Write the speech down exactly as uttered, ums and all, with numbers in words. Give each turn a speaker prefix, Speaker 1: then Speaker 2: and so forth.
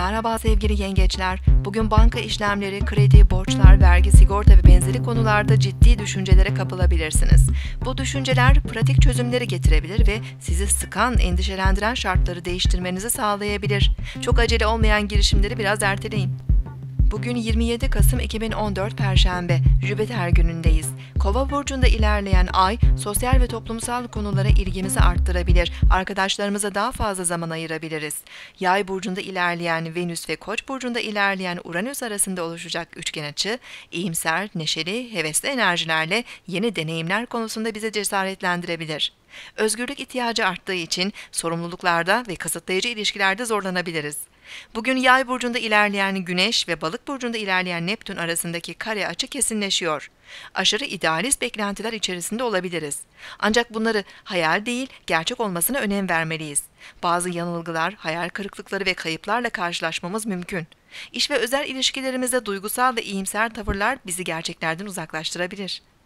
Speaker 1: Merhaba sevgili yengeçler. Bugün banka işlemleri, kredi, borçlar, vergi, sigorta ve benzeri konularda ciddi düşüncelere kapılabilirsiniz. Bu düşünceler pratik çözümleri getirebilir ve sizi sıkan, endişelendiren şartları değiştirmenizi sağlayabilir. Çok acele olmayan girişimleri biraz erteleyin. Bugün yirmi yedi Kasım iki bin on dört Perşembe, Jüpiter günündeyiz. Kova burcunda ilerleyen ay, sosyal ve toplumsal konulara ilgimizi arttırabilir, arkadaşlarımıza daha fazla zaman ayırabiliriz. Yay burcunda ilerleyen Venüs ve Koç burcunda ilerleyen Uranüs arasında oluşacak üçgen açı, iyimser, neşeli, hevesli enerjilerle yeni deneyimler konusunda bizi cesaretlendirebilir. Özgürlük ihtiyacı arttığı için sorumluluklarda ve kısıtlayıcı ilişkilerde zorlanabiliriz. Bugün Yay burcunda ilerleyen Güneş ve Balık burcunda ilerleyen Neptün arasındaki kare açı kesinleşiyor. Aşırı idealist beklentiler içerisinde olabiliriz. Ancak bunları hayal değil, gerçek olmasına önem vermeliyiz. Bazı yanılgılar, hayal kırıklıkları ve kayıplarla karşılaşmamız mümkün. İş ve özel ilişkilerimizde duygusal ve iyimser tavırlar bizi gerçeklerden uzaklaştırabilir.